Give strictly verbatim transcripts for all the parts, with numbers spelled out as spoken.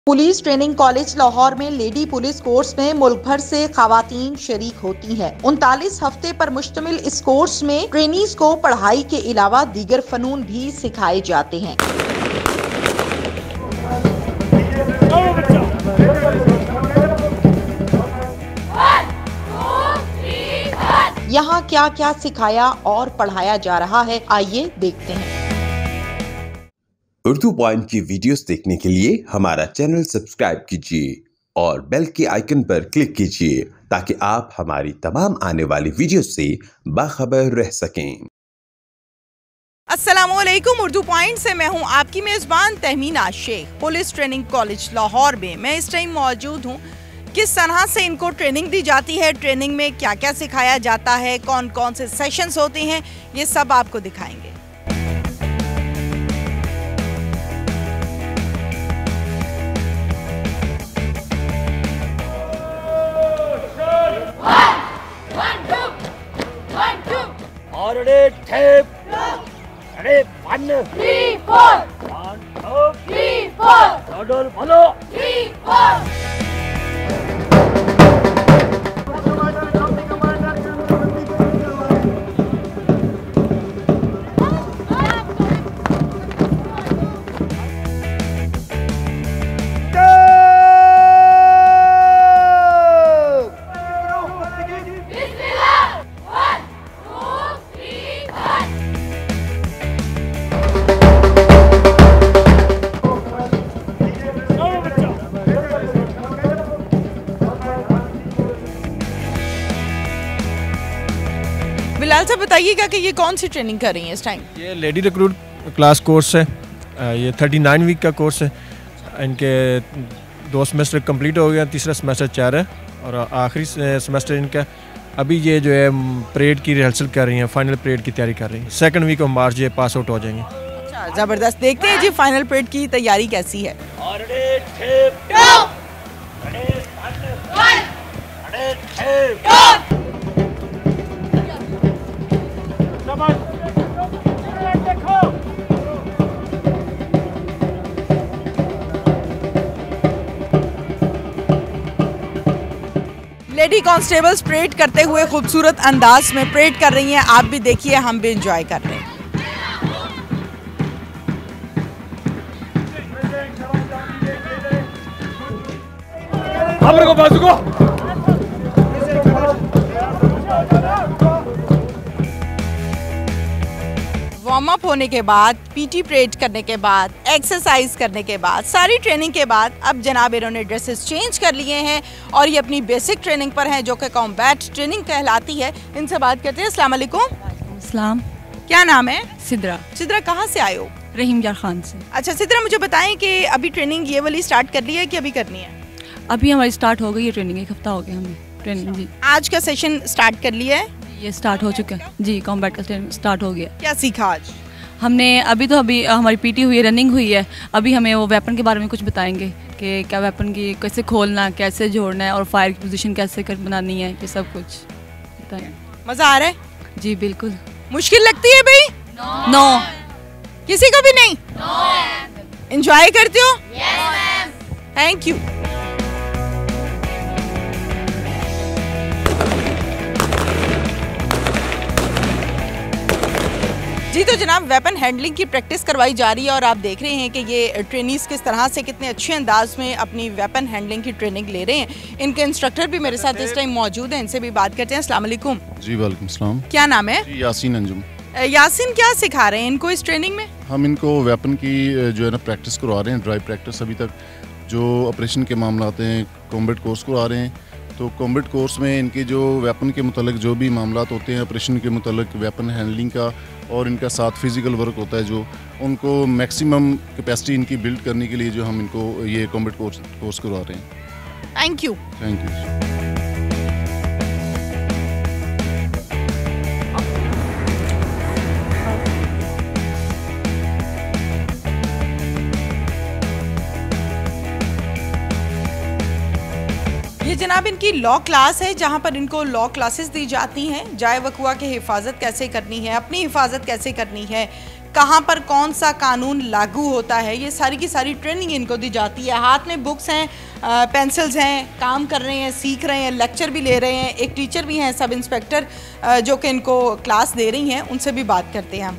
Police training college Lahore में lady police course में मुल्क भर से खवातीन शरीक होती हैं। उनतालीस हफ्ते पर मुश्तमिल इस कोर्स में ट्रेनीज को पढ़ाई के अलावा दीगर फनून भी सिखाए जाते हैं। यहाँ क्या क्या सिखाया और पढ़ाया जा रहा है, आइए देखते हैं। उर्दू पॉइंट की वीडियोस देखने के लिए हमारा चैनल सब्सक्राइब कीजिए और बेल के आइकन पर क्लिक कीजिए ताकि आप हमारी तमाम आने वाली वीडियो से बाखबर रह सकें। अस्सलामुअलैकुम, उर्दू पॉइंट से मैं हूं आपकी मेजबान Tahmina Sheikh. Police training college Lahore में मैं इस टाइम मौजूद हूं। किस तरह से इनको ट्रेनिंग दी जाती है, ट्रेनिंग में क्या क्या सिखाया जाता है, कौन कौन से सेशंस होते हैं, ये सब आपको दिखाएंगे। Ready, tape. Ready, one, three, four. One, two, three, four. Total, follow. Three, four. Bilal साहब बताइएगा कि ये कौन सी ट्रेनिंग कर रही हैं इस टाइम? ये लेडी रिक्रूट क्लास कोर्स है। ये उनतालीस वीक का कोर्स है। इनके दो सेमेस्टर कंप्लीट हो गया, तीसरा सेमेस्टर चार है और आखिरी सेमेस्टर इनका अभी ये जो है परेड की रिहर्सल कर रही हैं, फाइनल परेड की तैयारी कर रही हैं। सेकंड वीक ऑफ मार्च ये पास आउट हो जाएंगे। अच्छा, ज़बरदस्त। देखते हैं जी फाइनल परेड की तैयारी कैसी है। लेडी कांस्टेबल्स परेड करते हुए खूबसूरत अंदाज में परेड कर रही हैं। आप भी देखिए, हम भी एंजॉय कर रहे हैं। को बाजू को वार्म अप होने के बाद, पीटी परेड करने के बाद, एक्सरसाइज करने के बाद, सारी ट्रेनिंग के बाद अब जनाब इन्होंने ड्रेसेस चेंज कर लिए हैं और ये अपनी बेसिक ट्रेनिंग पर हैं जो कि कॉम्बैट ट्रेनिंग कहलाती है। इनसे बात करते हैं। अस्सलाम वालेकुम। सलाम। क्या नाम है? सिद्रा। सिद्रा, कहाँ से आए हो? रहीम यार खान से। अच्छा सिद्रा, मुझे बताएं कि अभी ट्रेनिंग ये वाली स्टार्ट कर ली है कि अभी करनी है? अभी हमारी स्टार्ट हो गई है ट्रेनिंग, एक हफ्ता हो गया हमें ट्रेनिंग। जी, आज का सेशन स्टार्ट कर लिया है? ये स्टार्ट हो चुका है जी, कॉम्बैट का स्टार्ट हो गया। क्या सीखा आज हमने? अभी तो अभी हमारी पीटी हुई है, रनिंग हुई है। अभी हमें वो वेपन के बारे में कुछ बताएंगे कि क्या वेपन की कैसे खोलना, कैसे जोड़ना है और फायर की पोजीशन कैसे कर बनानी है, ये सब कुछ बताएंगे। मज़ा आ रहा है? जी बिल्कुल। मुश्किल लगती है भाई? No no. no. किसी को भी नहीं? Enjoy no. करते हो? Thank you. जी तो जनाब वेपन हैंडलिंग की प्रैक्टिस करवाई जा रही है और आप देख रहे हैं कि ये ट्रेनीज किस तरह से कितने अच्छे अंदाज में अपनी वेपन हैंडलिंग की ट्रेनिंग ले रहे हैं। इनके इंस्ट्रक्टर भी मेरे साथ इस टाइम मौजूद हैं, इनसे भी बात करते हैं। अस्सलाम वालेकुम। जी वालेकुम सलाम। क्या नाम है? जी यासीन अंजुम। यासीन, क्या सिखा रहे हैं इनको इस ट्रेनिंग में? हम इनको वेपन की जो है ना प्रैक्टिस करवा रहे हैं, ड्राइव प्रैक्टिस। अभी तक जो ऑपरेशन के मामला आते हैं, कॉम्बैट कोर्स करवा रहे हैं। तो कॉम्बैट कोर्स में इनके जो वेपन के मुतालिक जो भी मामला होते हैं, ऑपरेशन के मुतालिक, वेपन हैंडलिंग का और इनका साथ फिज़िकल वर्क होता है, जो उनको मैक्सिमम कैपेसिटी इनकी बिल्ड करने के लिए जो हम इनको ये कॉम्बैट कोर्स कोर्स करवा रहे हैं। Thank you. Thank you. ये जनाब इनकी लॉ क्लास है जहाँ पर इनको लॉ क्लासेस दी जाती हैं। जाए वकुआ की हिफाजत कैसे करनी है, अपनी हिफाजत कैसे करनी है, कहाँ पर कौन सा कानून लागू होता है, ये सारी की सारी ट्रेनिंग इनको दी जाती है। हाथ में बुक्स हैं, पेंसिल्स हैं, काम कर रहे हैं, सीख रहे हैं, लेक्चर भी ले रहे हैं। एक टीचर भी हैं, सब इंस्पेक्टर, जो कि इनको क्लास दे रही हैं, उनसे भी बात करते हैं हम।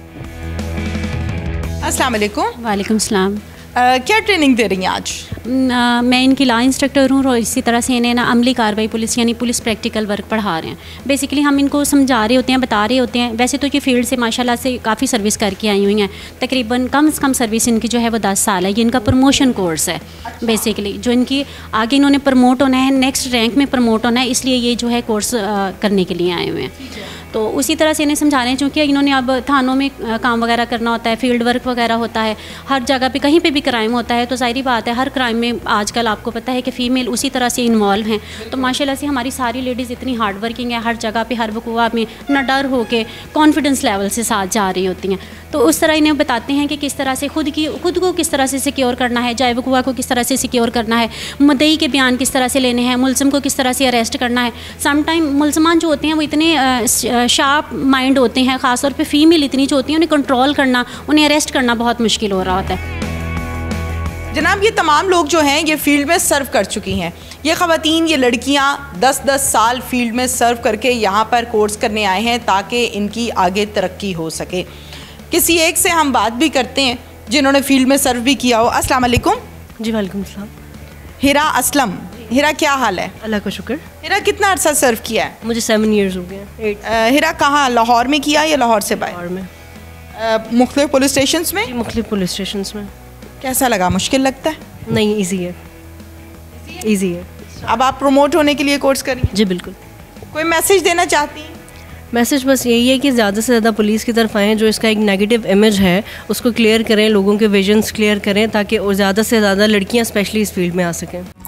अस्सलाम वालेकुम। वालेकुम सलाम। Uh, क्या ट्रेनिंग दे रही हैं आज? uh, मैं इनकी लॉ इंस्ट्रक्टर हूँ और इसी तरह से इन्हें ना अमली कार्रवाई पुलिस यानी पुलिस प्रैक्टिकल वर्क पढ़ा रहे हैं। बेसिकली हम इनको समझा रहे होते हैं, बता रहे होते हैं। वैसे तो ये फील्ड से माशाल्लाह से काफ़ी सर्विस करके आई हुई हैं, तकरीबन कम से कम सर्विस इनकी जो है वो दस साल है। ये इनका प्रमोशन कोर्स है बेसिकली, जो इनकी आगे इन्होंने प्रमोट होना है, नेक्स्ट रैंक में प्रमोट होना है, इसलिए ये जो है कोर्स करने के लिए आए हुए हैं। तो उसी तरह से इन्हें समझा रहे हैं, चूँकि इन्होंने अब थानों में काम वगैरह करना होता है, फील्ड वर्क वगैरह होता है, हर जगह पे कहीं पे भी क्राइम होता है, तो ज़ाहिर बात है हर क्राइम में आजकल आपको पता है कि फ़ीमेल उसी तरह से इन्वॉल्व हैं। तो माशाल्लाह से हमारी सारी लेडीज़ इतनी हार्ड वर्किंग है, हर जगह पे हर वक़ुआ में न डर हो के कॉन्फिडेंस लेवल से साथ जा रही होती हैं। तो उस तरह इन्हें बताते हैं कि किस तरह से खुद की खुद को किस तरह से सिक्योर करना है, जाए वक़ुआ को किस तरह से सिक्योर करना है, मुद्दई के बयान किस तरह से लेने हैं, मुलज़िम को किस तरह से अरेस्ट करना है। समटाइम मुलज़मान जो होते हैं वो इतने शार्प माइंड होते हैं, ख़ासतौर पे फीमेल इतनी जो होती हैं, उन्हें कंट्रोल करना, उन्हें अरेस्ट करना बहुत मुश्किल हो रहा होता है। जनाब, ये तमाम लोग जो हैं ये फील्ड में सर्व कर चुकी हैं। ये ख़वातीन, ये लड़कियां दस दस साल फील्ड में सर्व करके यहाँ पर कोर्स करने आए हैं ताकि इनकी आगे तरक्की हो सके। किसी एक से हम बात भी करते हैं जिन्होंने फील्ड में सर्व भी किया हो। अस्सलाम वालेकुम। जी वालेकुम सलाम। हिरा असलम। हिरा, क्या हाल है? अल्लाह का शुक्र। हिरा, कितना अर्सा सर्व किया है? मुझे सेवन इयर्स हो गए। एट। हिरा, कहाँ, लाहौर में किया या लाहौर से बाहर? लाहौर में। मुख्तलिफ पुलिस स्टेशन में? मुख्तलिफ पुलिस स्टेशन में। कैसा लगा? मुश्किल लगता है? नहीं, ईजी है, ईजी है। अब आप प्रमोट होने के लिए कोर्स करें? जी बिल्कुल। कोई मैसेज देना चाहती हैं? मैसेज बस यही है कि ज़्यादा से ज़्यादा पुलिस की तरफ आएँ, जो इसका एक नेगेटिव इमेज है उसको क्लियर करें, लोगों के विजन्स क्लियर करें, ताकि और ज़्यादा से ज़्यादा लड़कियां स्पेशली इस फील्ड में आ सकें।